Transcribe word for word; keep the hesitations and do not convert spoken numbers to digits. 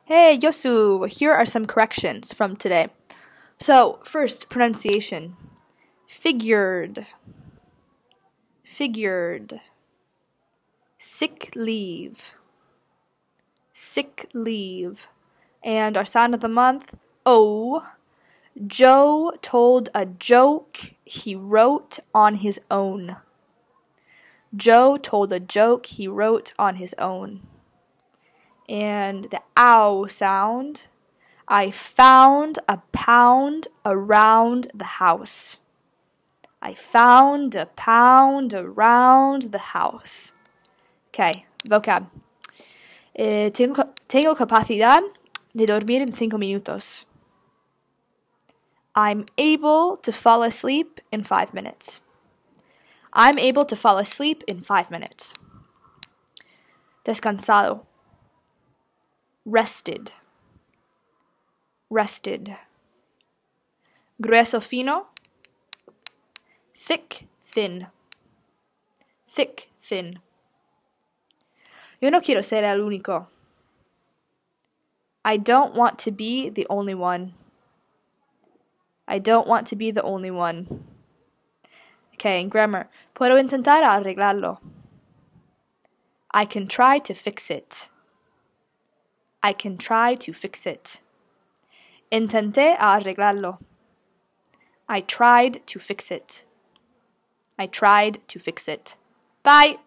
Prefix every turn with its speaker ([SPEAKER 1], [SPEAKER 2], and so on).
[SPEAKER 1] Hey, Josu, here are some corrections from today. So, first, pronunciation. Figured. Figured. Sick leave. Sick leave. And our sound of the month, O. Joe told a joke he wrote on his own. Joe told a joke he wrote on his own. And the ow sound, I found a pound around the house. I found a pound around the house. Okay, vocab. Eh, tengo, tengo capacidad de dormir en cinco minutos. I'm able to fall asleep in five minutes. I'm able to fall asleep in five minutes. Descansado. Rested. Rested. Grueso fino. Thick, thin. Thick, thin. Yo no quiero ser el único. I don't want to be the only one. I don't want to be the only one. Okay, in grammar. Puedo intentar arreglarlo. I can try to fix it. I can try to fix it. Intenté arreglarlo. I tried to fix it. I tried to fix it. Bye!